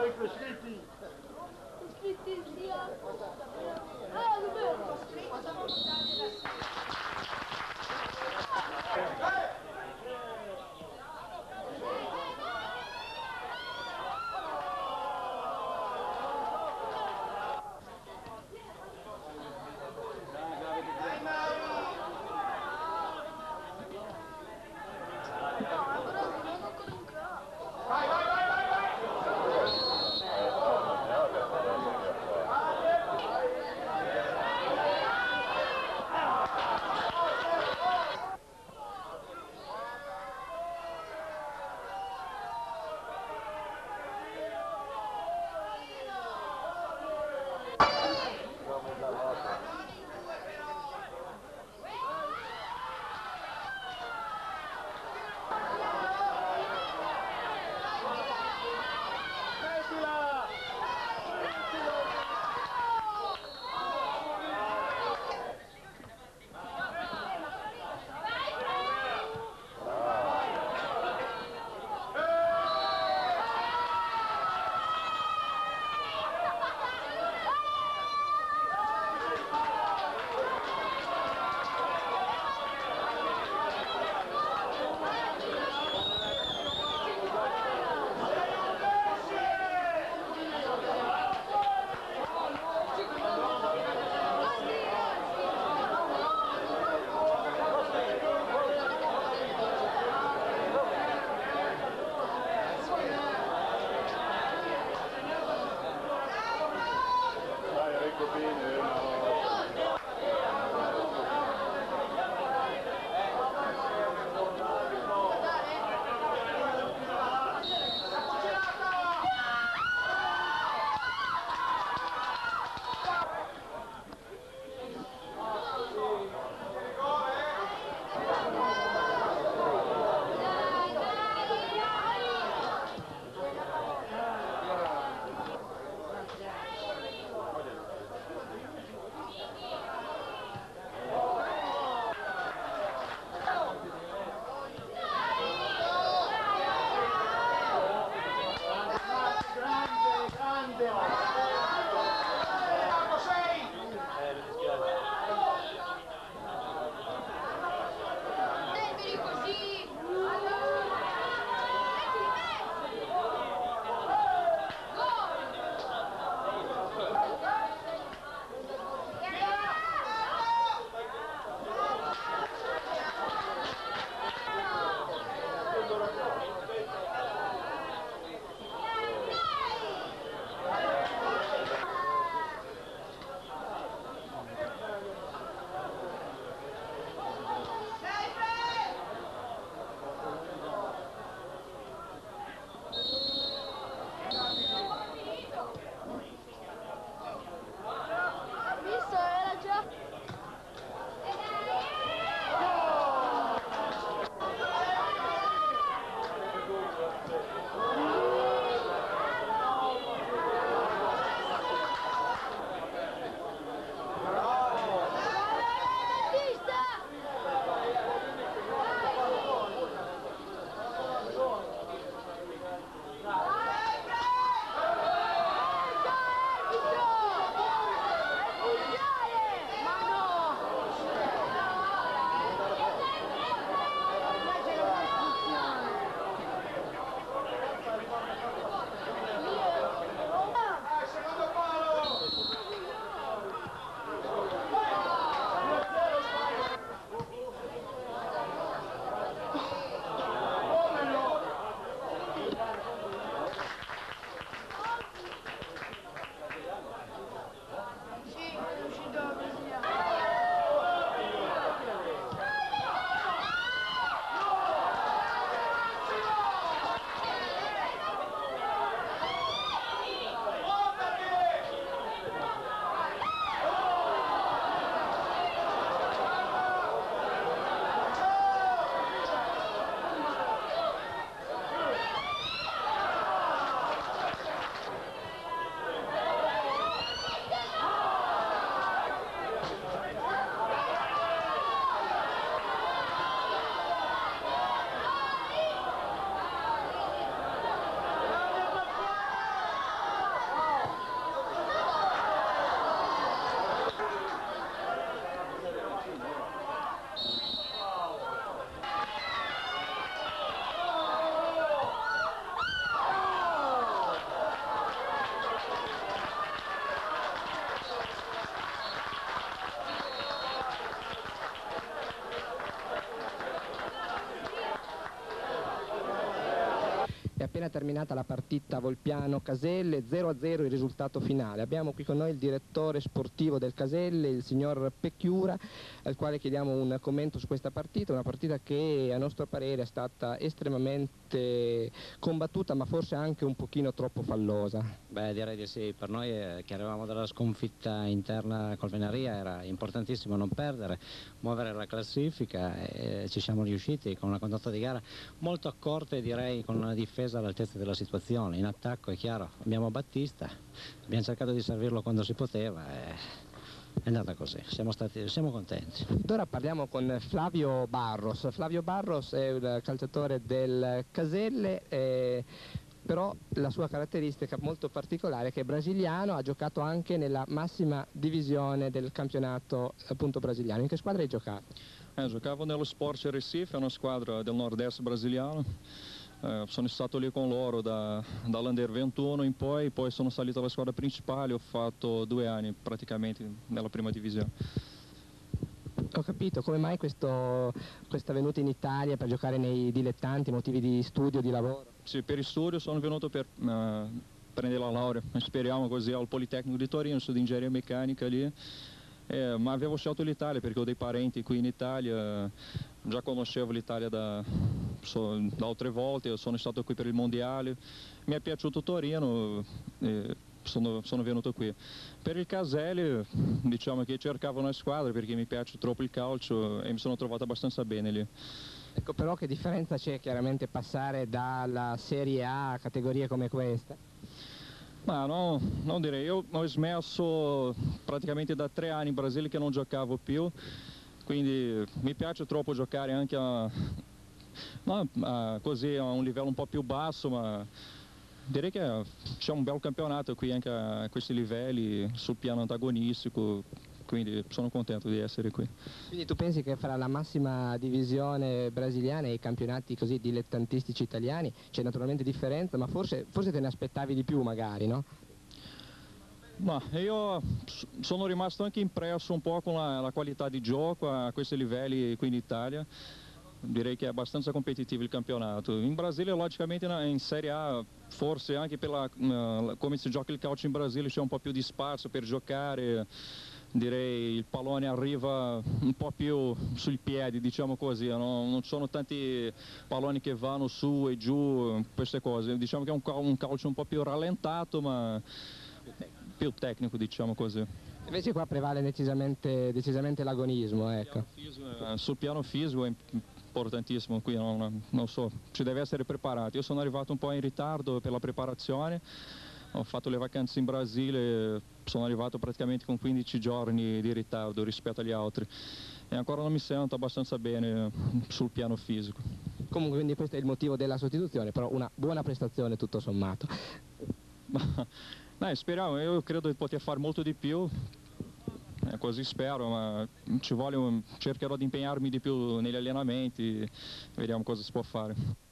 Iscritti sia. Vai, vai, vai, vai, vai! appena terminata la partita Volpiano-Caselle, 0-0 il risultato finale. Abbiamo qui con noi il direttore sportivo del Caselle, il signor Pecchiura, al quale chiediamo un commento su questa partita, una partita che a nostro parere è stata estremamente combattuta, ma forse anche un pochino troppo fallosa. Beh, direi di sì. Per noi che arrivavamo dalla sconfitta interna col Venaria era importantissimo non perdere, muovere la classifica, e ci siamo riusciti con una condotta di gara molto accorta e direi con una difesa all'altezza della situazione. In attacco è chiaro, abbiamo Battista, abbiamo cercato di servirlo quando si poteva e è andata così, siamo contenti. Ed ora parliamo con Flavio Barros. Flavio Barros è il calciatore del Caselle, però la sua caratteristica molto particolare è che è brasiliano, ha giocato anche nella massima divisione del campionato appunto brasiliano. In che squadra hai giocato? Giocavo nello Sport Recife, è una squadra del nord-est brasiliano. Sono stato lì con loro dall'Under 21 in poi sono salito alla squadra principale, ho fatto 2 anni praticamente nella prima divisione. Ho capito, come mai questa venuta in Italia per giocare nei dilettanti, motivi di studio, di lavoro? Sì, per studio sono venuto per prendere la laurea, speriamo così, al Politecnico di Torino, studio di ingegneria meccanica lì. Ma avevo scelto l'Italia perché ho dei parenti qui in Italia, già conoscevo l'Italia da altre volte, sono stato qui per il mondiale, mi è piaciuto Torino e sono venuto qui. Per il Caselle diciamo che cercavo una squadra perché mi piace troppo il calcio e mi sono trovato abbastanza bene lì. Ecco, però che differenza c'è chiaramente passare dalla Serie A a categorie come questa? Ma no, non direi, io ho smesso praticamente da 3 anni in Brasile che non giocavo più, quindi mi piace troppo giocare anche così a un livello un po' più basso, ma direi che c'è un bel campionato qui anche a questi livelli sul piano antagonistico, quindi sono contento di essere qui. Quindi tu pensi che fra la massima divisione brasiliana e i campionati così dilettantistici italiani c'è naturalmente differenza, ma forse te ne aspettavi di più magari, no? Ma io sono rimasto anche impresso un po' con la qualità di gioco a questi livelli qui in Italia. Direi che è abbastanza competitivo il campionato. In Brasile, logicamente, in Serie A, forse anche per come si gioca il calcio in Brasile, c'è un po' più di spazio per giocare. Direi il pallone arriva un po' più sui piedi, diciamo così, no? Non ci sono tanti palloni che vanno su e giù, queste cose. Diciamo che è un calcio un po' più rallentato, ma più tecnico, diciamo così. Invece qua prevale decisamente l'agonismo, ecco. Sul piano fisico è importantissimo, qui non so, ci deve essere preparato. Io sono arrivato un po' in ritardo per la preparazione, ho fatto le vacanze in Brasile, sono arrivato praticamente con 15 giorni di ritardo rispetto agli altri e ancora non mi sento abbastanza bene sul piano fisico. Comunque quindi questo è il motivo della sostituzione, però una buona prestazione tutto sommato. Dai, speriamo, io credo di poter fare molto di più, così spero, ma cercherò di impegnarmi di più negli allenamenti, vediamo cosa si può fare.